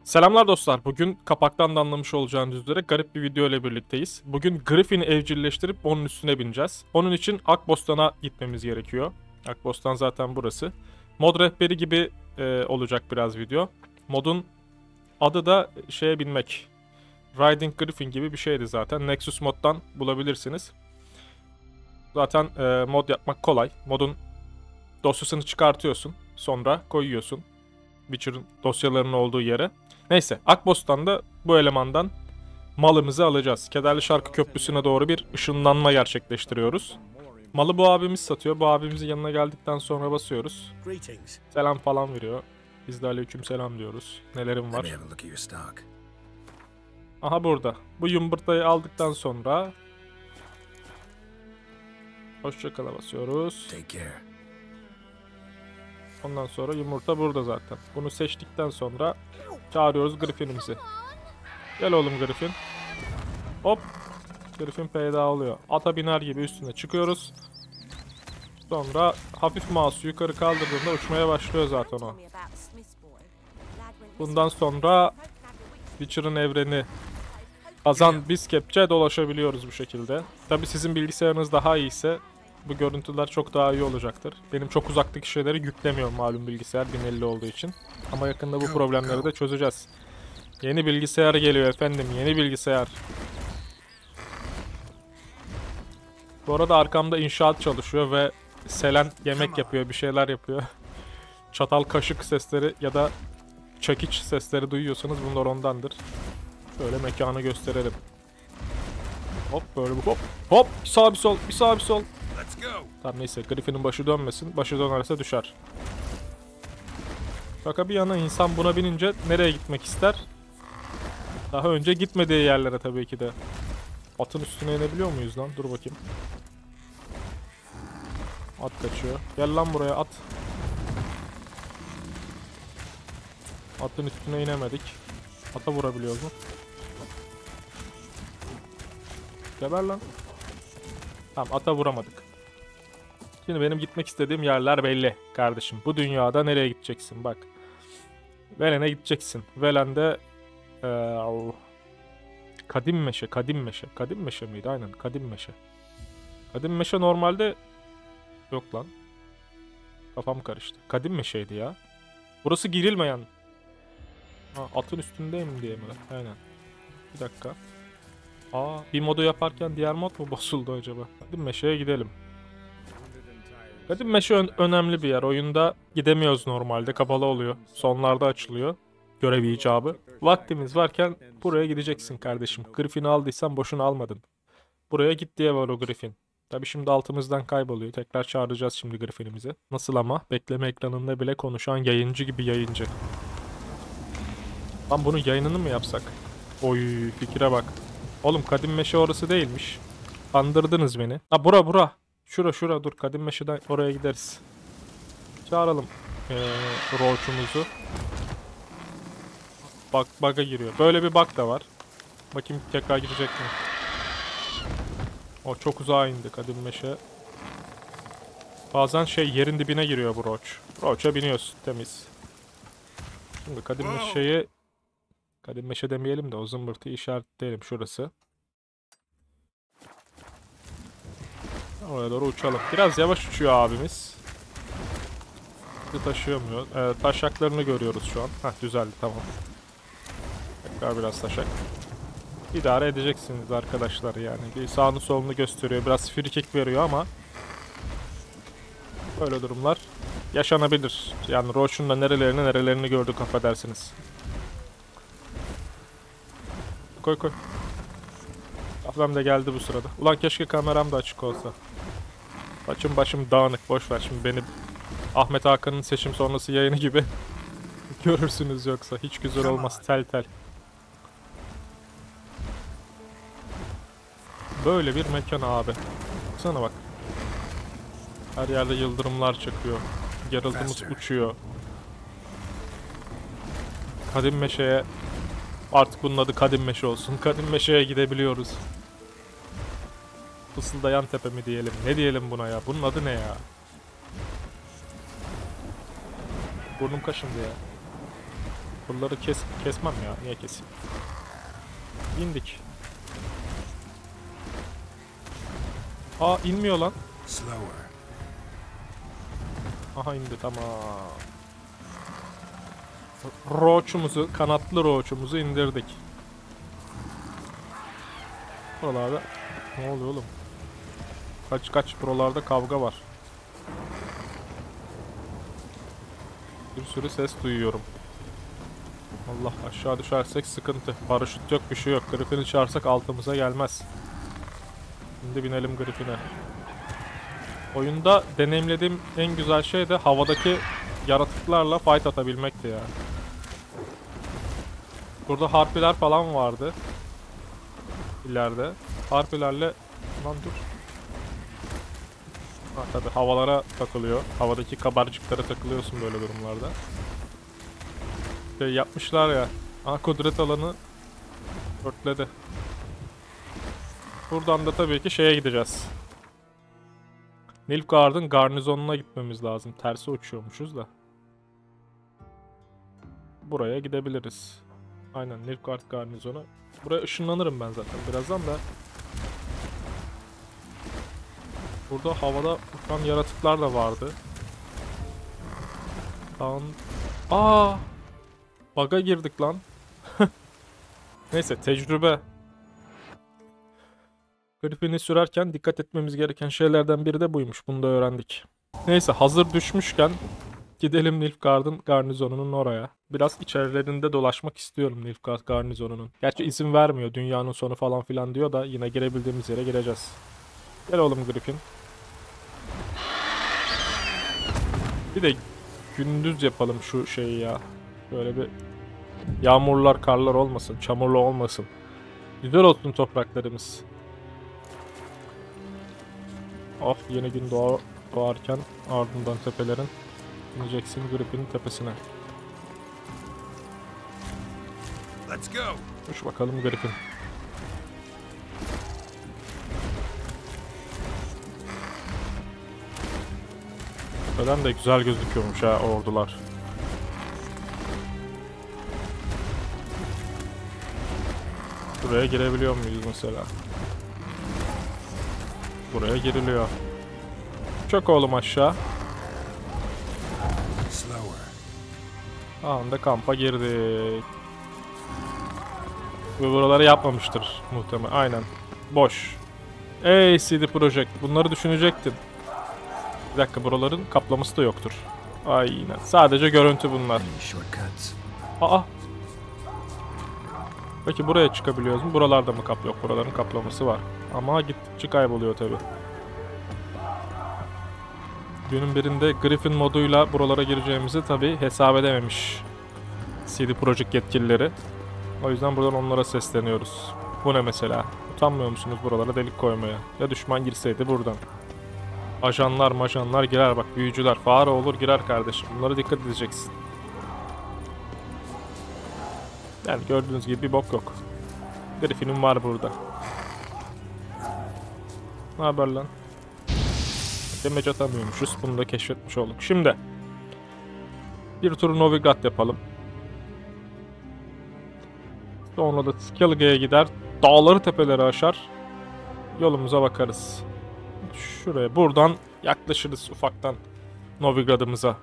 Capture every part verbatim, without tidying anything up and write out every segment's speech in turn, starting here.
Selamlar dostlar. Bugün kapaktan da anlamış olacağınız üzere garip bir video ile birlikteyiz. Bugün Griffin'i evcilleştirip onun üstüne bineceğiz. Onun için Akbostan'a gitmemiz gerekiyor. Akbostan zaten burası. Mod rehberi gibi e, olacak biraz video. Modun adı da şeye binmek. Riding Griffin gibi bir şeydi zaten. Nexus moddan bulabilirsiniz. Zaten e, mod yapmak kolay. Modun dosyasını çıkartıyorsun. Sonra koyuyorsun Witcher'ın dosyalarının olduğu yere. Neyse, Akbostan'da bu elemandan malımızı alacağız. Kederli Şarkı Köprüsü'ne doğru bir ışınlanma gerçekleştiriyoruz. Malı bu abimiz satıyor. Bu abimizin yanına geldikten sonra basıyoruz. Selam falan veriyor. Biz de aleyküm selam diyoruz. Nelerim var? Aha burada. Bu yumurtayı aldıktan sonra hoşça kala basıyoruz. Ondan sonra yumurta burada zaten. Bunu seçtikten sonra çağırıyoruz Griffin'imizi. Gel oğlum Griffin. Hop. Griffin peyda oluyor. Ata biner gibi üstüne çıkıyoruz. Sonra hafif mouse'u yukarı kaldırdığında uçmaya başlıyor zaten o. Bundan sonra Witcher'ın evreni kazan biz kepçe dolaşabiliyoruz bu şekilde. Tabi sizin bilgisayarınız daha iyiyse bu görüntüler çok daha iyi olacaktır. Benim çok uzaktaki şeyleri yüklemiyorum malum bilgisayar bin elli olduğu için. Ama yakında bu problemleri de çözeceğiz. Yeni bilgisayar geliyor efendim, yeni bilgisayar. Bu arada arkamda inşaat çalışıyor ve Selen yemek yapıyor, bir şeyler yapıyor. Çatal kaşık sesleri ya da çekiç sesleri duyuyorsanız bunlar ondandır. Şöyle mekanı gösterelim. Hop böyle bu hop hop bir sağ bir sol bir sağ bir sol. Tamam neyse Griffin'in başı dönmesin. Başı dönerse düşer. Şaka bir yana insan buna binince nereye gitmek ister? Daha önce gitmediği yerlere tabii ki de. Atın üstüne inebiliyor muyuz lan? Dur bakayım. At kaçıyor. Gel lan buraya at. Atın üstüne inemedik. Ata vurabiliyoruz mu? Geber lan. Tamam ata vuramadık. Şimdi benim gitmek istediğim yerler belli kardeşim. Bu dünyada nereye gideceksin bak. Velen'e gideceksin. Velen'de ee, Kadim Meşe, Kadim Meşe. Kadim Meşe miydi? Aynen Kadim Meşe. Kadim Meşe normalde yok lan. Kafam karıştı. Kadim Meşe'ydi ya. Burası girilmeyen. Ha, atın üstündeyim diye mi? Aynen. Bir dakika. Aa, bir modu yaparken diğer mod mu bozuldu acaba? Kadim Meşe'ye gidelim. Kadim Meşe ön önemli bir yer. Oyunda gidemiyoruz normalde. Kapalı oluyor. Sonlarda açılıyor. Görev icabı. Vaktimiz varken buraya gideceksin kardeşim. Griffin'i aldıysan boşuna almadın. Buraya git diye var o Griffin. Tabi şimdi altımızdan kayboluyor. Tekrar çağıracağız şimdi Griffin'imizi. Nasıl ama? Bekleme ekranında bile konuşan yayıncı gibi yayıncı. Lan bunun yayınını mı yapsak? Oy fikire bak. Oğlum Kadim Meşe orası değilmiş. Kandırdınız beni. Ha bura bura. Şura şura dur. Kadim Meşe'den oraya gideriz. Çağıralım ee, Roach'umuzu. Bak bug'a giriyor. Böyle bir bug da var. Bakayım tekrar girecek mi? O çok uzağa indi Kadim Meşe. Bazen şey yerin dibine giriyor bu Roach. Roach'a biniyorsun temiz. Şimdi Kadim Meşe'yi Kadim Meşe demeyelim de o zımbırtıyı işaretleyelim şurası. Oraya doğru uçalım. Biraz yavaş uçuyor abimiz. Bizi taşıyamıyor. Ee, taşaklarını görüyoruz şu an. Heh düzeldi tamam. Tekrar biraz taşak. İdare edeceksiniz arkadaşlar yani. Bir sağını solunu gösteriyor. Biraz free kick veriyor ama böyle durumlar yaşanabilir. Yani Roach'un da nerelerini nerelerini gördük affedersiniz. Koy koy. Kahvem de geldi bu sırada. Ulan keşke kameram da açık olsa. Başım başım dağınık. Boş ver şimdi beni Ahmet Hakan'ın seçim sonrası yayını gibi görürsünüz yoksa. Hiç güzel olmaz. Tel tel. Böyle bir mekan abi. Baksana bak. Her yerde yıldırımlar çakıyor. Geraltımız uçuyor. Kadim Meşe'ye artık bunun adı Kadim Meşe olsun. Kadim Meşe'ye gidebiliyoruz. Fısıldayan tepe mi diyelim? Ne diyelim buna ya? Bunun adı ne ya? Burnum kaşındı ya. Buraları kes kesmem ya. Niye keseyim? İndik. Aa inmiyor lan. Aha indi, tamam. Roach'umuzu, kanatlı roach'umuzu indirdik. Buralarda ne oluyor oğlum? Kaç kaç, buralarda kavga var. Bir sürü ses duyuyorum. Allah, aşağı düşersek sıkıntı. Paraşüt yok, bir şey yok. Griffin'i çağırsak altımıza gelmez. Şimdi binelim Griffin'e. Oyunda deneyimlediğim en güzel şey de havadaki yaratıklarla fight atabilmekti ya. Burada harpiler falan vardı. İleride. Harpilerle... Lan dur. Ha tabi havalara takılıyor. Havadaki kabarcıklara takılıyorsun böyle durumlarda. Şey yapmışlar ya. Aha, kudret alanı örtledi. Buradan da tabii ki şeye gideceğiz. Nilfgaard'ın garnizonuna gitmemiz lazım. Tersi uçuyormuşuz da. Buraya gidebiliriz. Aynen, Nilfgaard garnizonu. Buraya ışınlanırım ben zaten birazdan da. Burada havada uçan yaratıklar da vardı. Lan. Aa! Bug'a girdik lan. Neyse, tecrübe. Griffin'i sürerken dikkat etmemiz gereken şeylerden biri de buymuş. Bunu da öğrendik. Neyse, hazır düşmüşken gidelim Nilfgaard'ın garnizonunun oraya. Biraz içerilerinde dolaşmak istiyorum Nilfgaard garnizonunun. Gerçi izin vermiyor, dünyanın sonu falan filan diyor da yine girebildiğimiz yere gireceğiz. Gel oğlum Griffin. Bir de gündüz yapalım şu şeyi ya. Böyle bir yağmurlar, karlar olmasın, çamurlu olmasın. Güzel olsun topraklarımız. Oh, yeni gün doğa, doğarken ardından tepelerin ineceksin Griffin'in tepesine. Let's go. Uç bakalım Griffin. Tepeden de güzel gözüküyormuş ha ordular. Buraya girebiliyor muyuz mesela? Buraya giriliyor. Çök oğlum aşağı. Anda kampa girdik. Ve buraları yapmamıştır muhtemelen. Aynen. Boş. Ey C D Projekt, bunları düşünecektin. Bir dakika, buraların kaplaması da yoktur. Aynen. Sadece görüntü bunlar. Aa. Peki buraya çıkabiliyoruz mu? Buralarda mı kap yok? Buraların kaplaması var. Ama gittikçe kayboluyor tabi. Günün birinde Griffin moduyla buralara gireceğimizi tabi hesap edememiş C D Projekt yetkilileri. O yüzden buradan onlara sesleniyoruz. Bu ne mesela? Utanmıyor musunuz buralara delik koymaya? Ya düşman girseydi buradan. Ajanlar majanlar girer bak, büyücüler, fare olur girer kardeşim. Bunlara dikkat edeceksin. Yani gördüğünüz gibi bir bok yok. Griffin'im var burada. Ne haber lan? Demeç atamıyormuşuz. Bunu da keşfetmiş olduk. Şimdi bir tur Novigrad yapalım. Sonra da Skellige'ye gider. Dağları tepeleri aşar. Yolumuza bakarız. Şuraya buradan yaklaşırız ufaktan Novigrad'ımıza.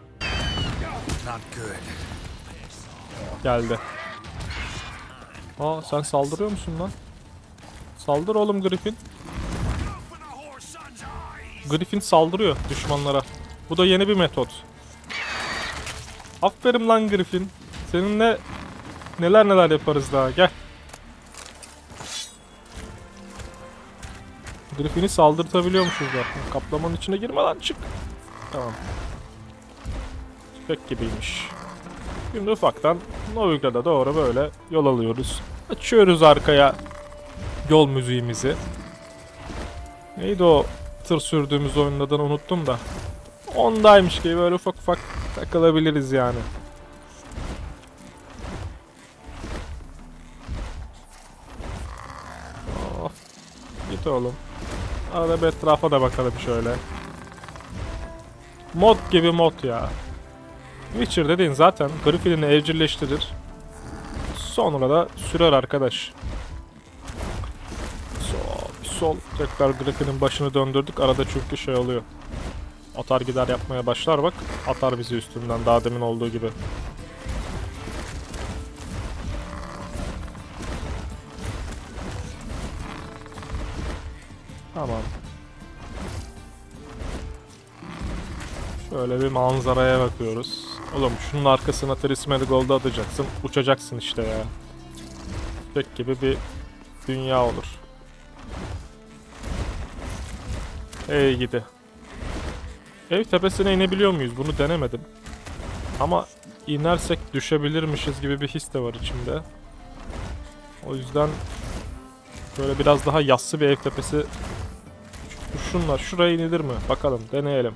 Geldi. Aa, sen saldırıyor musun lan? Saldır oğlum Griffin. Griffin saldırıyor düşmanlara. Bu da yeni bir metot. Aferin lan Griffin. Seninle neler neler yaparız daha, gel. Griffin'i saldırtabiliyormuşuz zaten. Kaplamanın içine girme lan, çık. Tamam. Pek gibiymiş. Şimdi ufaktan Novigrad'a doğru böyle yol alıyoruz. Açıyoruz arkaya yol müziğimizi. Neydi o tır sürdüğümüz oyunun adını unuttum da. Ondaymış gibi böyle ufak ufak takılabiliriz yani. Oh, git oğlum. Arada bir etrafa da bakalım şöyle. Mod gibi mod ya. Witcher dediğin zaten Griffin'ini evcilleştirir. Sonra da sürer arkadaş. Sol, bir sol. Tekrar Kraken'in başını döndürdük. Arada çünkü şey oluyor. Atar gider yapmaya başlar bak. Atar bizi üstünden daha demin olduğu gibi. Tamam. Şöyle bir manzaraya bakıyoruz. Oğlum şunun arkasına Trisme'de Gold'u atacaksın. Uçacaksın işte ya. Pek gibi bir dünya olur. Hey gidi. Ev tepesine inebiliyor muyuz? Bunu denemedim. Ama inersek düşebilirmişiz gibi bir his de var içimde. O yüzden böyle biraz daha yassı bir ev tepesi. Şunlar şuraya inilir mi? Bakalım deneyelim.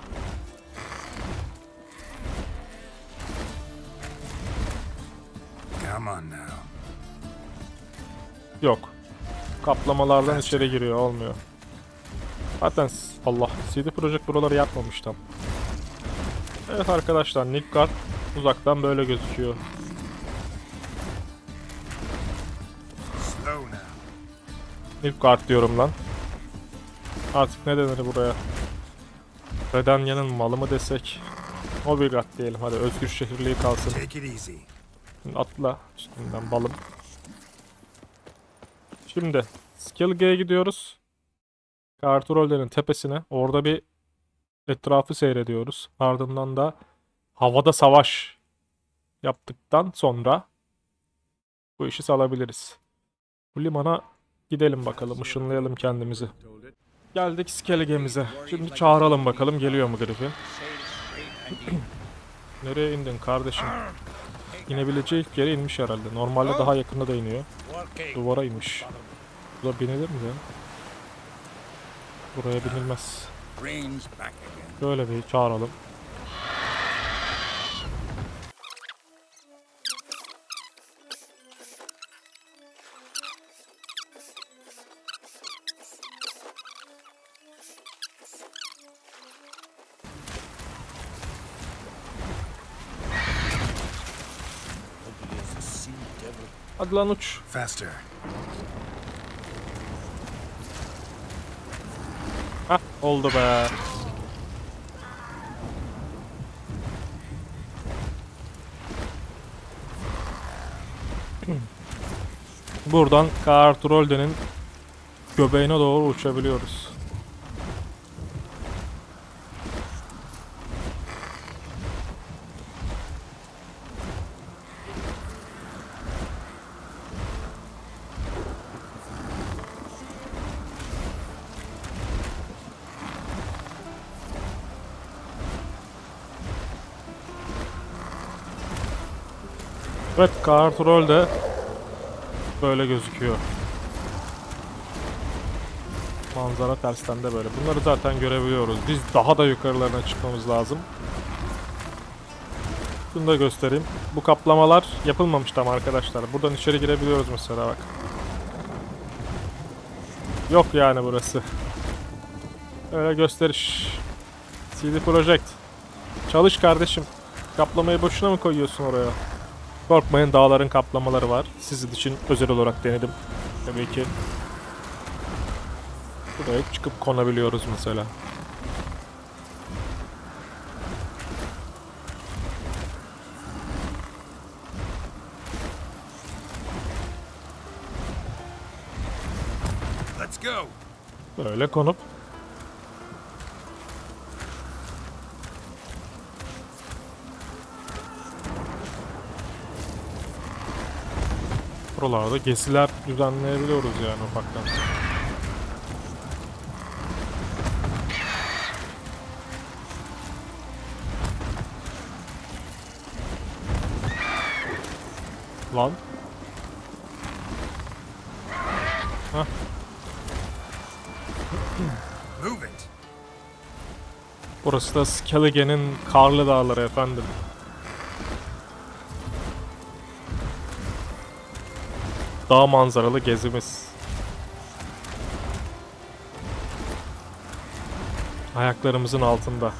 Yok. Kaplamalardan içeri giriyor, olmuyor. Zaten Allah C D Projekt buraları yapmamış tam. Evet arkadaşlar, Nilfgaard uzaktan böyle gözüküyor. Nilfgaard diyorum lan. Artık ne denir buraya? Redanya'nın malı mı desek? Novigrad diyelim hadi, özgür şehirliği kalsın. Atla üstünden balım. Şimdi Skellige'ye gidiyoruz. Karturoller'in tepesine. Orada bir etrafı seyrediyoruz. Ardından da havada savaş yaptıktan sonra bu işi salabiliriz. Bu limana gidelim bakalım. Işınlayalım kendimizi. Geldik Skellige'mize. Şimdi çağıralım bakalım. Geliyor mu Griffin? Nereye indin kardeşim? İnebileceği ilk yere inmiş herhalde. Normalde daha yakında da iniyor. Duvara inmiş. Burada binilir mi ya? Buraya binilmez. Böyle bir çağıralım. Hadi lan uç. Faster. Hah, oldu be. Buradan Karturolde'nin göbeğine doğru uçabiliyoruz. Evet, Karturolde böyle gözüküyor. Manzara tersten de böyle. Bunları zaten görebiliyoruz. Biz daha da yukarılarına çıkmamız lazım. Bunu da göstereyim. Bu kaplamalar yapılmamış tam arkadaşlar. Buradan içeri girebiliyoruz mesela bak. Yok yani burası. Öyle gösteriş. C D Projekt. Çalış kardeşim. Kaplamayı boşuna mı koyuyorsun oraya? Korkmayın, dağların kaplamaları var. Sizin için özel olarak denedim. Tabii ki. Buraya çıkıp konabiliyoruz mesela. Let's go. Böyle konup buralarda geziler düzenleyebiliyoruz yani ufaktan. Lan. Hah. Move it. Burası da Skellige'nin karlı dağları efendim. Dağ manzaralı gezimiz. Ayaklarımızın altında.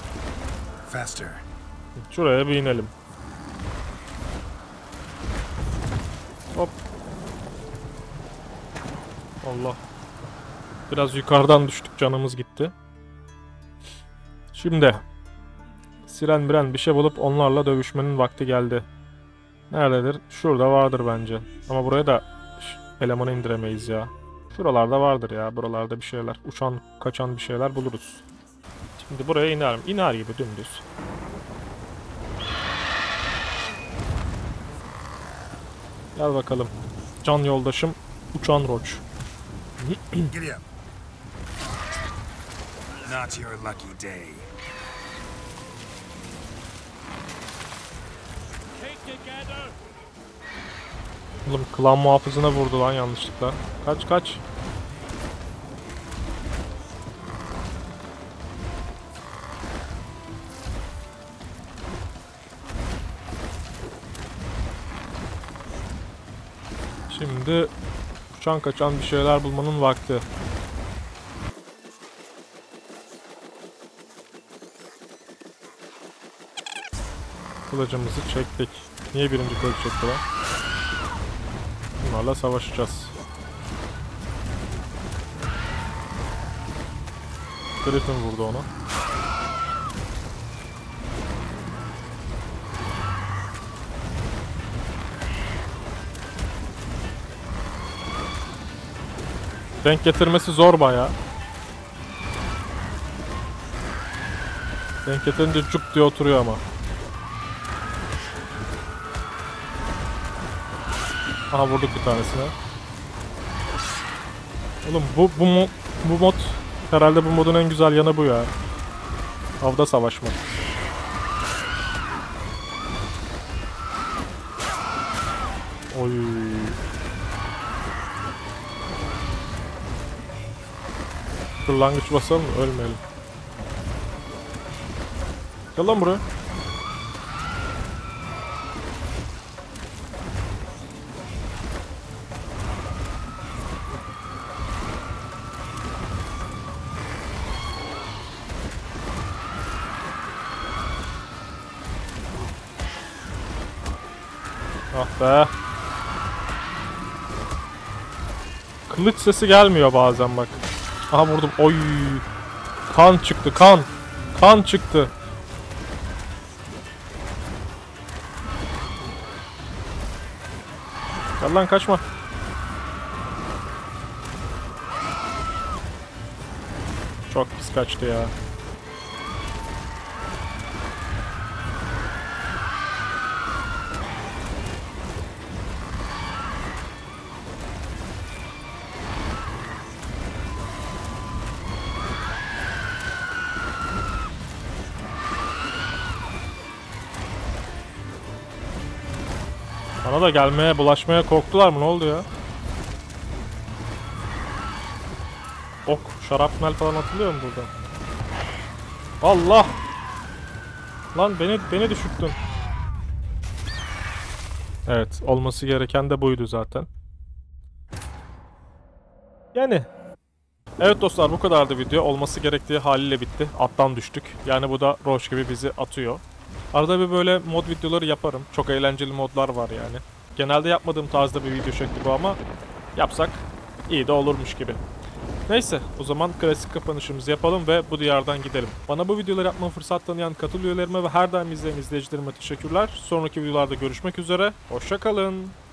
Faster. Şuraya bir inelim. Hop. Allah. Biraz yukarıdan düştük, canımız gitti. Şimdi siren miren bir şey bulup onlarla dövüşmenin vakti geldi. Nerededir? Şurada vardır bence. Ama buraya da elemanı indiremeyiz ya. Şuralarda vardır ya. Buralarda bir şeyler. Uçan, kaçan bir şeyler buluruz. Şimdi buraya inerim. İner gibi dümdüz. Gel bakalım. Can yoldaşım. Uçan roç. Not your lucky day. Oğlum klan muhafızına vurdu lan yanlışlıkla. Kaç kaç. Şimdi uçan kaçan bir şeyler bulmanın vakti. Kılıcımızı çektik. Niye birinci kılıç çektiler? Bunlarla savaşacağız. Griffin vurdu onu. Denk getirmesi zor bayağı. Denk getirince cuk diye oturuyor ama. Aha vurduk bir tanesine. Oğlum bu bu mo bu mod herhalde bu modun en güzel yanı bu ya. Avda savaşmak. Oy. Kırlangıç basalım mı? Ölmeyelim. Gel lan buraya. Ah be. Kılıç sesi gelmiyor bazen bak. Aha vurdum. Oy. Kan çıktı kan. Kan çıktı. Gel lan kaçma. Çok pis kaçtı ya. Bana da gelmeye, bulaşmaya korktular mı? Ne oldu ya? Ok, şarapnel falan atılıyor mu burada? Allah! Lan beni beni düşürttün. Evet, olması gereken de buydu zaten. Yani evet dostlar, bu kadardı video. Olması gerektiği haliyle bitti. Attan düştük. Yani bu da Roach gibi bizi atıyor. Arada bir böyle mod videoları yaparım. Çok eğlenceli modlar var yani. Genelde yapmadığım tarzda bir video şekli bu ama yapsak iyi de olurmuş gibi. Neyse, o zaman klasik kapanışımızı yapalım ve bu diyardan gidelim. Bana bu videoları yapma fırsat tanıyan katıl üyelerime ve her daim izleyen izleyicilerime teşekkürler. Sonraki videolarda görüşmek üzere. Hoşça kalın.